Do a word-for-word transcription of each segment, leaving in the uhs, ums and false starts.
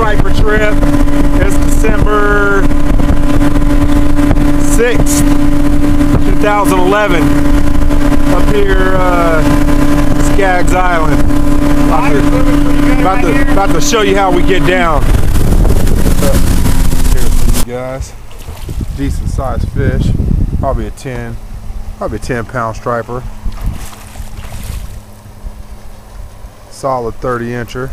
striper trip. It's December sixth, two thousand eleven, up here, uh, Skaggs Island. About to, about, to, about to show you how we get down. Here's for you guys. Decent sized fish, probably a ten, probably a ten pound striper. Solid thirty incher.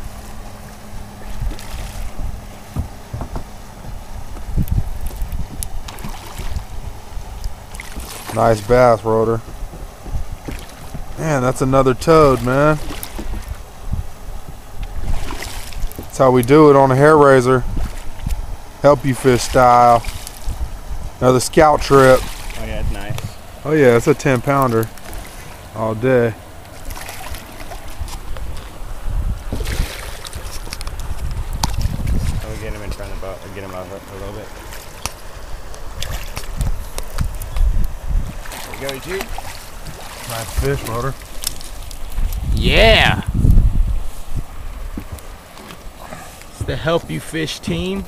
Nice bass, Rotor. Man, that's another toad, man. That's how we do it on a hair raiser. Help you fish style. Another scout trip. Oh yeah, it's nice. Oh yeah, it's a ten pounder all day. Can we get him in front of the boat or get him over a little bit? There you go, G. Nice fish, Rotor. Yeah! It's the Help You Fish team.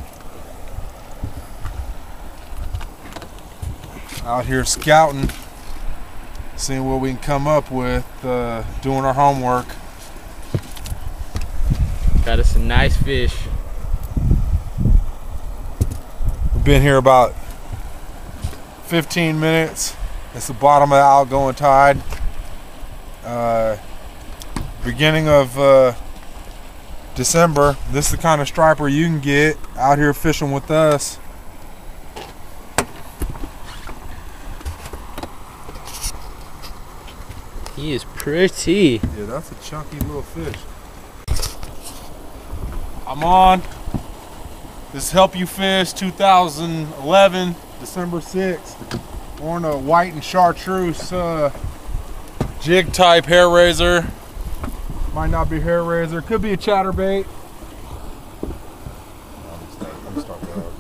Out here scouting, seeing what we can come up with, uh, doing our homework. Got us some nice fish. We've been here about fifteen minutes. It's the bottom of the outgoing tide. Uh, beginning of uh, December. This is the kind of striper you can get out here fishing with us. He is pretty. Yeah, that's a chunky little fish. I'm on. This is Help You Fish two thousand eleven, December sixth. We're on a white and chartreuse uh, jig type hair raiser. Might not be hair raiser, could be a chatterbait. Let me start that up.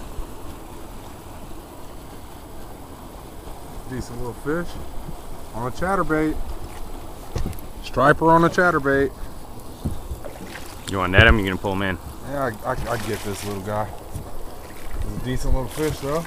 Decent little fish on a chatterbait. Striper on a chatterbait. You want to net him? You're going to pull him in? Yeah, I, I, I get this little guy. It's a decent little fish though.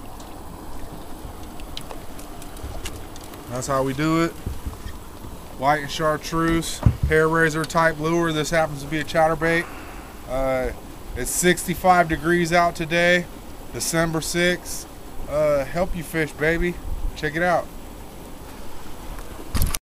That's how we do it. White and chartreuse, hair raiser type lure. This happens to be a chatterbait. Uh, it's sixty-five degrees out today, December sixth. Uh, help you fish, baby. Check it out.